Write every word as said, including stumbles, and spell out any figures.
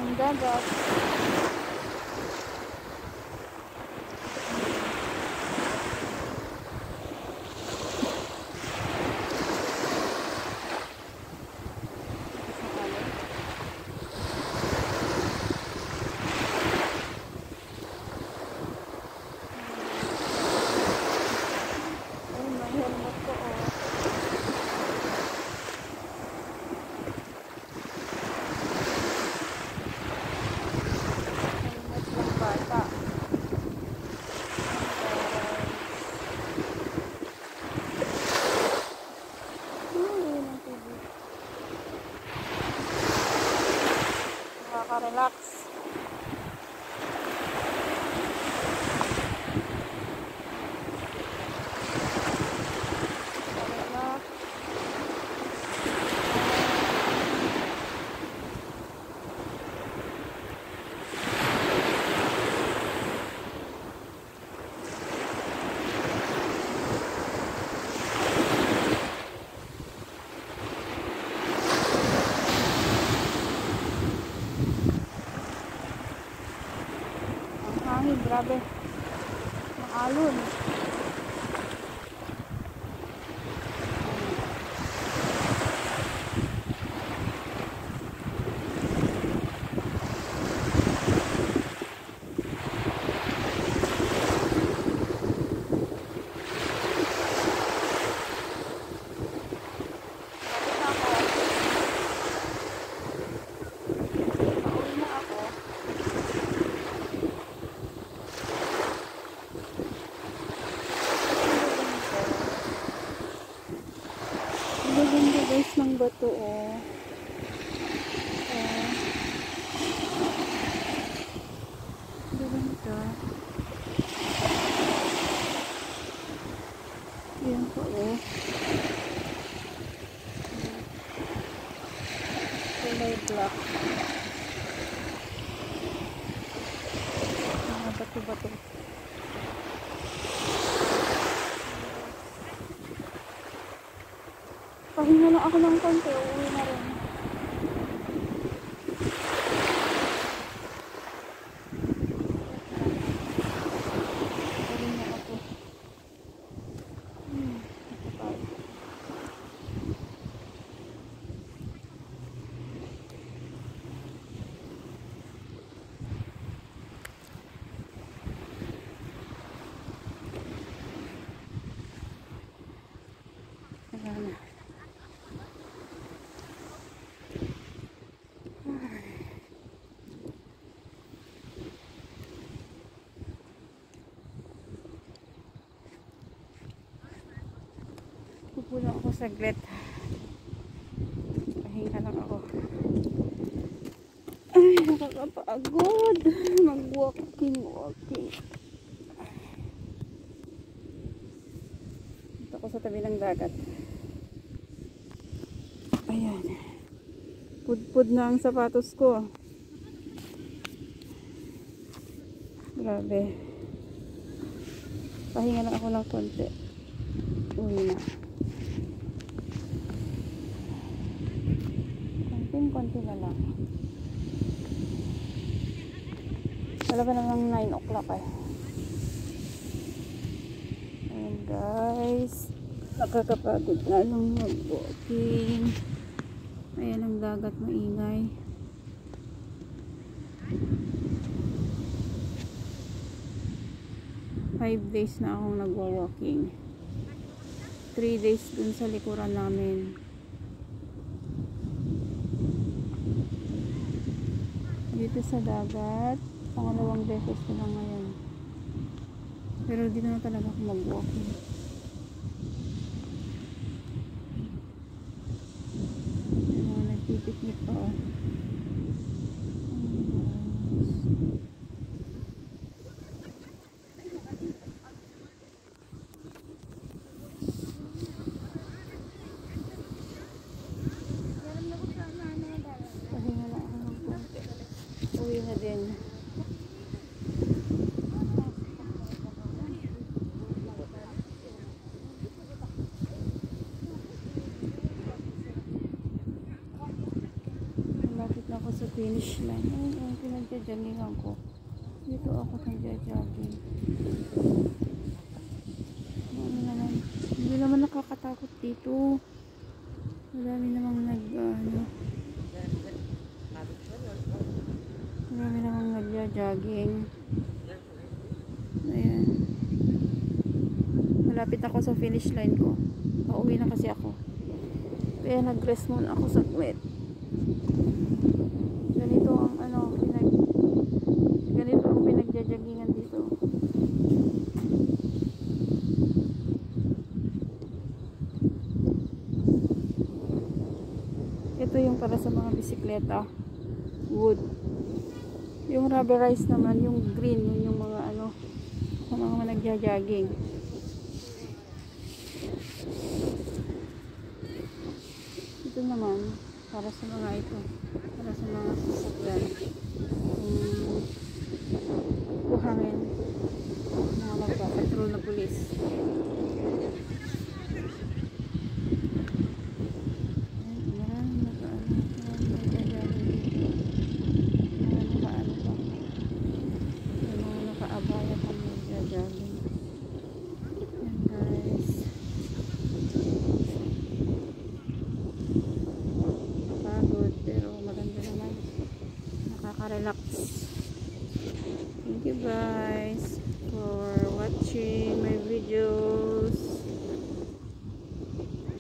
ng dagat. Relax. Hangin, grabe. Maalon. Ganda guys ng bato, oh. Oh. Ganda. Yan po, oh. Kulay black. Mga bato-bato. Pahinga lang ako ng konti, uuwi na rin. Pahinga ako. Hmm, nakapal. Wala na. Pupuno ako saglit. Pahinga lang ako. Ay, nakakapagod. Mag-walking, walking. Dito ako sa tabi ng dagat. Ayan. Pudpud na ang sapatos ko. Grabe. Pahinga lang ako ng konti. Uwi na. Konti na lang. Wala pa namang nine o'clock eh. Ayan guys. Nakakapagod na lang mag-walking. Ayan ang dagat, maingay. Five days na akong nag-walking. Three days dun sa likuran namin. Dito sa dagat, pangalawang beses ko lang ngayon. Pero dito na talaga ako mag-walking. Yung mga nagpipiknik pa, oh. Pahinga na ako ng konti. Uwi na din. Relax finish line. Ayun, ayun, pinagja-joggingan ko. Dito ako nagja-jogging. Ano naman, hindi naman nakakatakot dito. Madami namang nag, uh, ano, marami namang nagja-jogging. Ayan. Malapit ako sa finish line ko. Pauwi na kasi ako. Kaya nag-rest muna ako saglit. Ganito ang ano, pinag ganito ang pinagja-joggingan dito. Ito yung para sa mga bisikleta. Wood. Yung rubberized naman, yung green, yun yung mga ano, sa mga nagja-jogging. Ito naman, para sa mga ito, para sa mga sasakyan. Um, kuhangin. Mga magpapatrol na pulis. Relax. Thank you guys for watching my video.